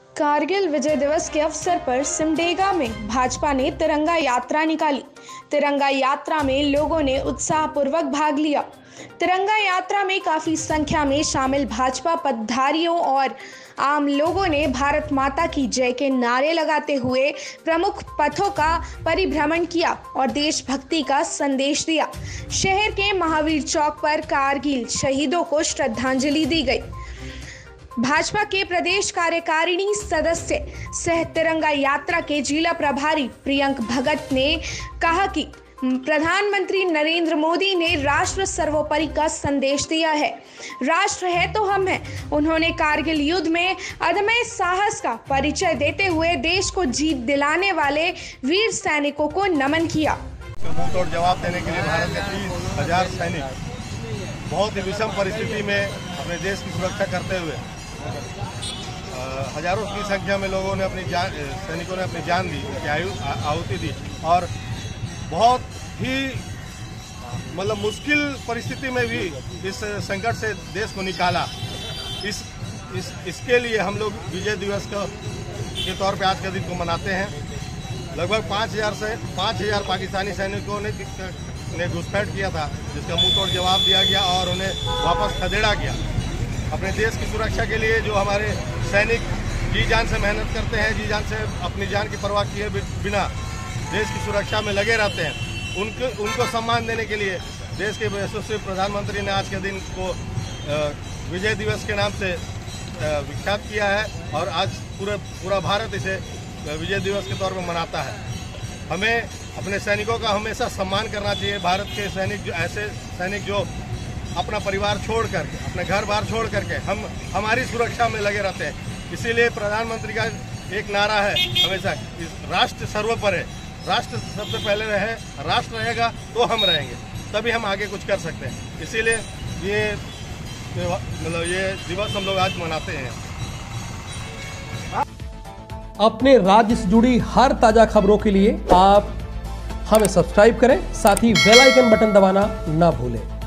कारगिल विजय दिवस के अवसर पर सिमडेगा में भाजपा ने तिरंगा यात्रा निकाली। तिरंगा यात्रा में लोगों ने उत्साहपूर्वक भाग लिया। तिरंगा यात्रा में काफी संख्या में शामिल भाजपा पदाधिकारियों और आम लोगों ने भारत माता की जय के नारे लगाते हुए प्रमुख पथों का परिभ्रमण किया और देशभक्ति का संदेश दिया। शहर के महावीर चौक पर कारगिल शहीदों को श्रद्धांजलि दी गई। भाजपा के प्रदेश कार्यकारिणी सदस्य सह तिरंगा यात्रा के जिला प्रभारी प्रियंक भगत ने कहा कि प्रधानमंत्री नरेंद्र मोदी ने राष्ट्र सर्वोपरि का संदेश दिया है। राष्ट्र है तो हम हैं। उन्होंने कारगिल युद्ध में अदम्य साहस का परिचय देते हुए देश को जीत दिलाने वाले वीर सैनिकों को नमन किया। मुंहतोड़ जवाब देने के लिए भारत के 30,000 सैनिक बहुत ही विषम परिस्थिति में अपने देश की सुरक्षा करते हुए हजारों की संख्या में लोगों ने सैनिकों ने अपनी जान दी, उनकी आहुति दी और बहुत ही मुश्किल परिस्थिति में भी इस संकट से देश को निकाला। इसके लिए हम लोग विजय दिवस के तौर पे आज के दिन को मनाते हैं। लगभग 5,000 पाकिस्तानी सैनिकों ने घुसपैठ किया था, जिसका मुंहतोड़ जवाब दिया गया और उन्हें वापस खदेड़ा गया। अपने देश की सुरक्षा के लिए जो हमारे सैनिक जी जान से मेहनत करते हैं, जी जान से अपनी जान की परवाह किए बिना देश की सुरक्षा में लगे रहते हैं, उनको सम्मान देने के लिए देश के यशस्वी प्रधानमंत्री ने आज के दिन को विजय दिवस के नाम से विख्यात किया है और आज पूरा भारत इसे विजय दिवस के तौर पर मनाता है। हमें अपने सैनिकों का हमेशा सम्मान करना चाहिए। भारत के सैनिक ऐसे सैनिक जो अपना परिवार छोड़ करके, अपने घर बार छोड़ करके हमारी सुरक्षा में लगे रहते हैं। इसीलिए प्रधानमंत्री का एक नारा है हमेशा, राष्ट्र सर्वोपरि है। राष्ट्र सबसे पहले रहे, राष्ट्र रहेगा तो हम रहेंगे, तभी हम आगे कुछ कर सकते हैं। इसीलिए ये दिवस हम लोग आज मनाते हैं। अपने राज्य से जुड़ी हर ताजा खबरों के लिए आप हमें सब्सक्राइब करें, साथ ही बेल आइकन बटन दबाना ना भूलें।